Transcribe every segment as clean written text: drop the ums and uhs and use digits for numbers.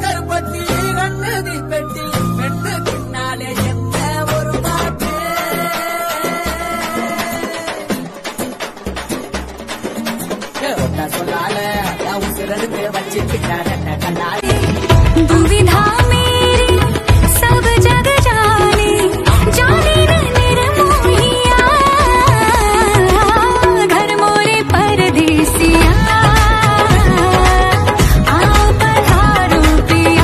கருப்பட்டி கண்ணதி பெட்டி பெண்ணு பின்னாலே என்ன ஒரு பாட்டு சொல்லால உசிரடுத்து வச்சுக்கிட்டாரு கண்ணாடி दुविधा मेरी सब जग जाने जाने निर्मोहिया घर मोरे परदेसिया आओ पधारो पिया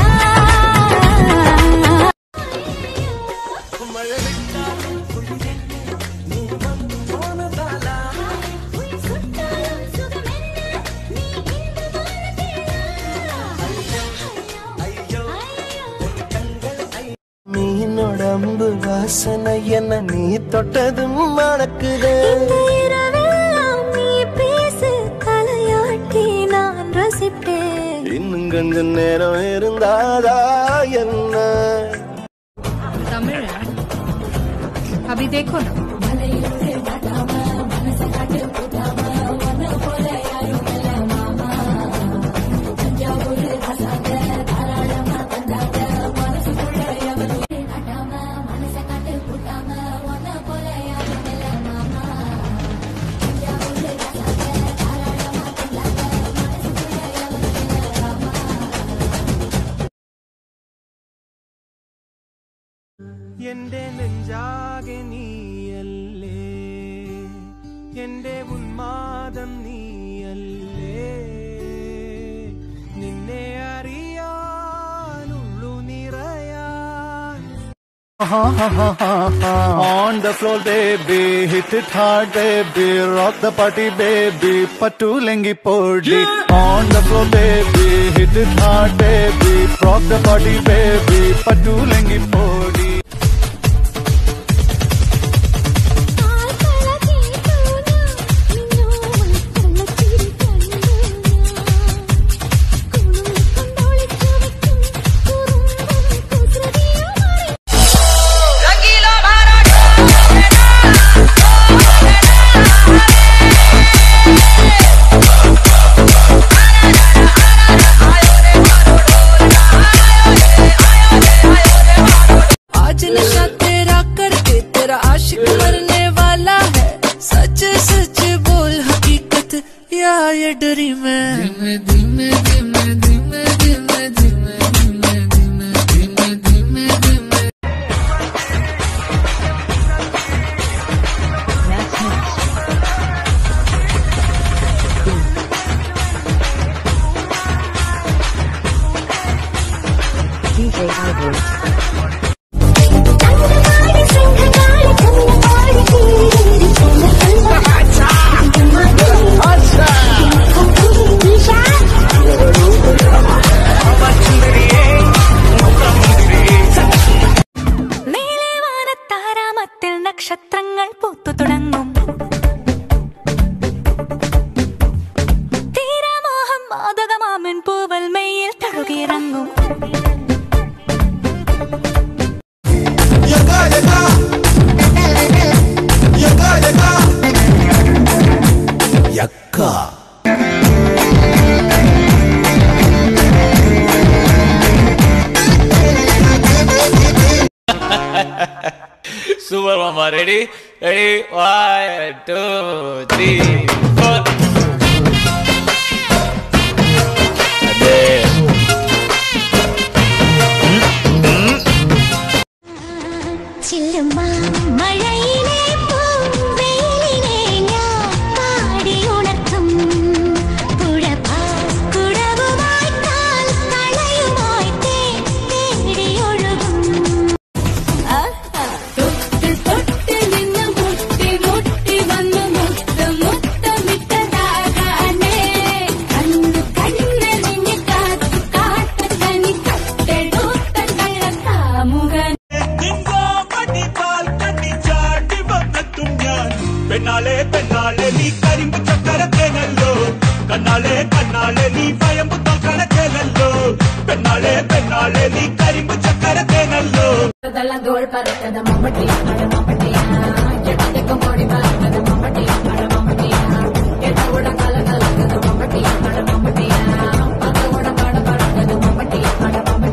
அம்பு வாசனை என்ன நீ தொட்டதும் மணக்குது நீ பேசு தலையாட்டி நான் ரசிப்பேன் இன்னும் கொஞ்ச நேரம் இருந்தாதா என்ன तमिल अभी देखो ना എന്റെ നെഞ്ചാകെ നീയല്ലേ എന്റെ ഉന്മാദം നീയല്ലേ നിന്നെ അറിയാനുള്ളു നിറയാൻ On the floor baby hit it hard baby rock the party baby pattu lengi podi On the floor baby hit it hard baby rock the party baby pattu lengi podi ये डरी में धीमे धीमे धीमे धीमे धीमे धीमे धीमे धीमे धीमे धीमे DJ Albert നക്ഷത്രങ്ങൾ പൂത്തു തുടങ്ങും തീരാമോഹം മാതകമാമൻ പൂവൽ മെയ്യിൽ തഴുകിയിറങ്ങും Super Mama, ready? Ready? 1, 2, 3, 4. മഴയിലെ പൂവേലിനെ ഞാൻ പാടി ഉണർത്തും കുടവുമായി കാൽ കളയുമായി തേടി ഒഴുകും പെണ്ണാളെ പെണ്ണാളെ നീ കരിമ്പ് ചക്കരത്തേനല്ലോ കണ്ണാളെ കണ്ണാളെ നീ ഭയമ്പ് തോക്കണത്തേനല്ലോ പെണ്ണാളെ പെണ്ണാളെ നീ കരിമ്പ് ചക്കരത്തേനല്ലോ മമ്മട്ടി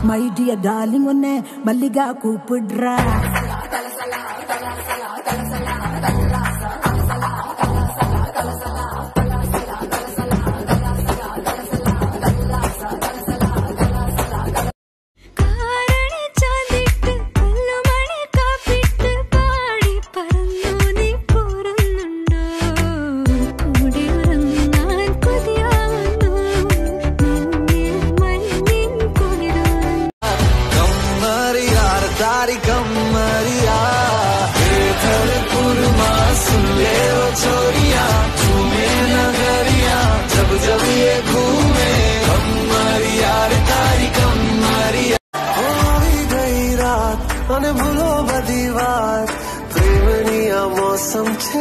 மை டியர் டார்லிங் உன்னை மல்லிகா கூப்பிடுறா भूलो बदी बात प्रेमनिया मौसम छे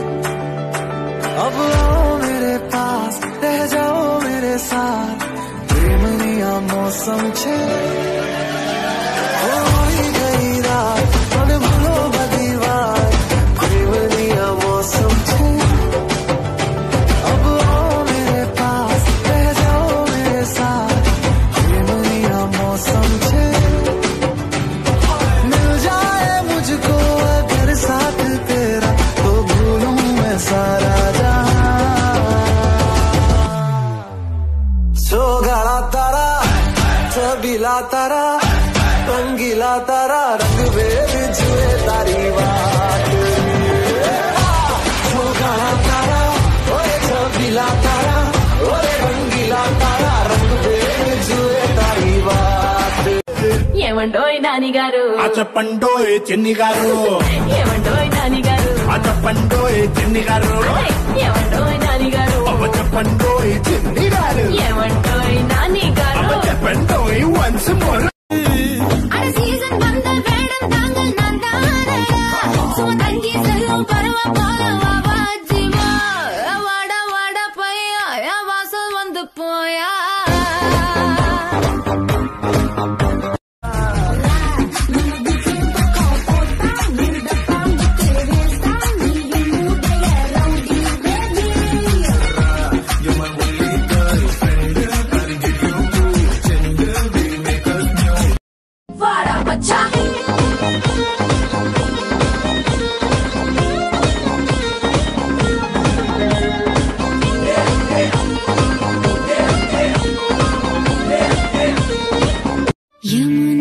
अब आओ मेरे पास रह जाओ मेरे साथ प्रेमनिया मौसम छे गई रात मैंने भूलो बदी बात प्रेमनिया मौसम छे अब आओ मेरे पास रह जाओ मेरे साथ प्रेमनिया मौसम छे साथ तेरा तो भूलूं मैं सारा सोगला तारा सबीला तारा रंगीला तारा रंग बेर जुए तारी बात सोगला तारा ओए सबीला तारा ओए रंगीला तारा रंग बेर जुए तारी बात ఏమండోయ్ నాని గారు చెప్పండోయ్ చెన్ని గారు ఏమండోయ్ నాని గారు చెప్పండోయ్ చెన్ని గారు ఏమండోయ్ నాని గారు చెప్పండోయ్ చెన్ని గారు ఏమండోయ్ నాని గారు చెప్పండోయ్ వన్స్ మోర్ அட சீசன் வந்த வேடம் தாங்கள் நான் தானடா சுமந்தங்கி செல்லும் பருவ பாலவா வாஜிமா வாடா வாடா பையா வாசல் வந்து போயா यमुना